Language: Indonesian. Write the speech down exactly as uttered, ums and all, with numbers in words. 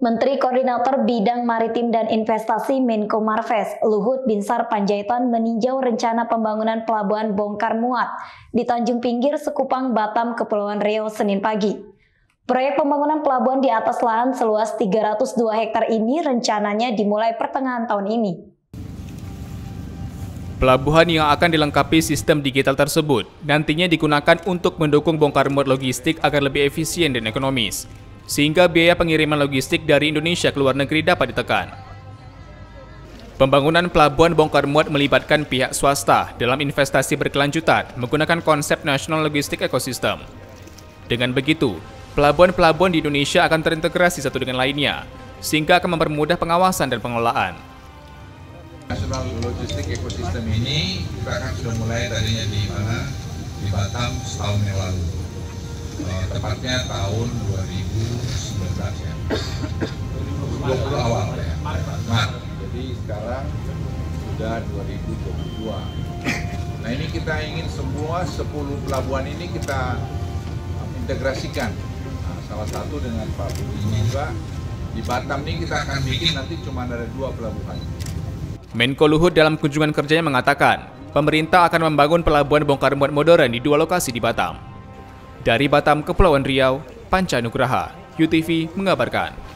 Menteri Koordinator Bidang Maritim dan Investasi Menko Marves, Luhut Binsar Panjaitan meninjau rencana pembangunan pelabuhan bongkar muat di Tanjung Pinggir, Sekupang, Batam, Kepulauan Riau, Senin pagi. Proyek pembangunan pelabuhan di atas lahan seluas tiga ratus dua hektar ini rencananya dimulai pertengahan tahun ini. Pelabuhan yang akan dilengkapi sistem digital tersebut nantinya digunakan untuk mendukung bongkar muat logistik agar lebih efisien dan ekonomis, sehingga biaya pengiriman logistik dari Indonesia ke luar negeri dapat ditekan. Pembangunan pelabuhan bongkar muat melibatkan pihak swasta dalam investasi berkelanjutan menggunakan konsep National Logistic Ecosystem. Dengan begitu, pelabuhan-pelabuhan di Indonesia akan terintegrasi satu dengan lainnya, sehingga akan mempermudah pengawasan dan pengelolaan. National Logistic Ecosystem ini kita kan sudah mulai tadinya di mana? Di Batam setahun yang lalu. Uh, tepatnya tahun dua ribu sembilan belas ya, dua puluh awal ya, Maret. Jadi sekarang sudah dua ribu dua puluh dua. Nah ini kita ingin semua sepuluh pelabuhan ini kita integrasikan. Nah, salah satu dengan Pak Budi juga di Batam ini kita akan bikin nanti cuma ada dua pelabuhan. Menko Luhut dalam kunjungan kerjanya mengatakan, pemerintah akan membangun pelabuhan bongkar muat modern di dua lokasi di Batam. Dari Batam, Kepulauan Riau, Panca Nugraha, U T V mengabarkan.